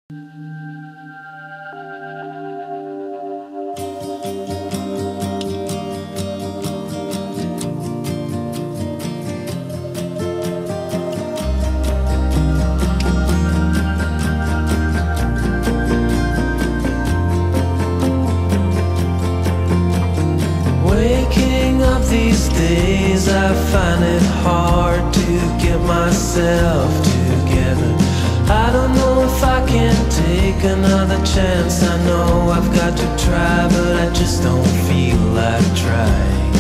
These days I find it hard to get myself together. I don't know if I can take another chance. I know I've got to try, but I just don't feel like trying.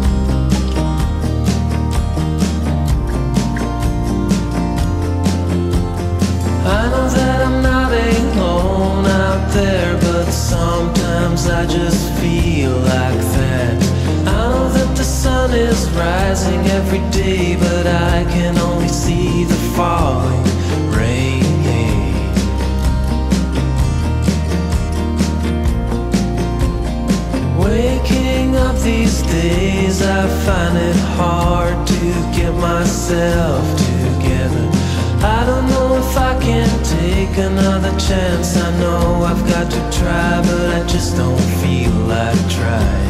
I know that I'm not alone out there, but sometimes I just feel like that. I know that the sun is rising every day, but I can only see the falling rain. Waking up these days, I find it hard to get myself together. I don't know if I can take another chance. I know I've got to try, but I just don't feel like trying.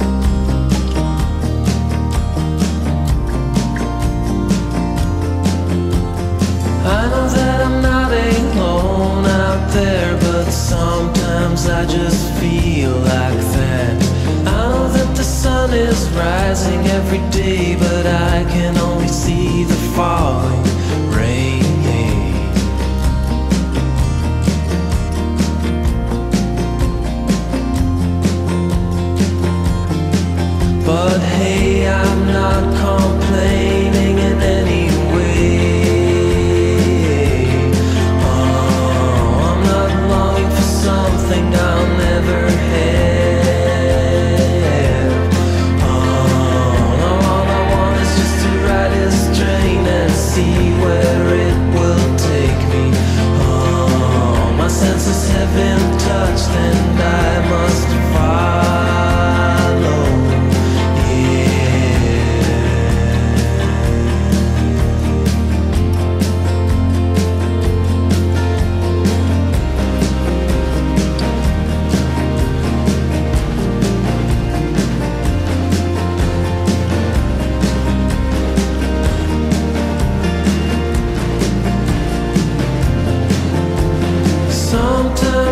I know that I'm not alone out there, but sometimes I just feel like that. I know that the sun is rising every day, but I can only see the falling rain. But hey, I'm not complaining in any way. Something I'll never have. All I want is just to ride this train and see where it will take me. My senses have been touched and I must follow. Sometimes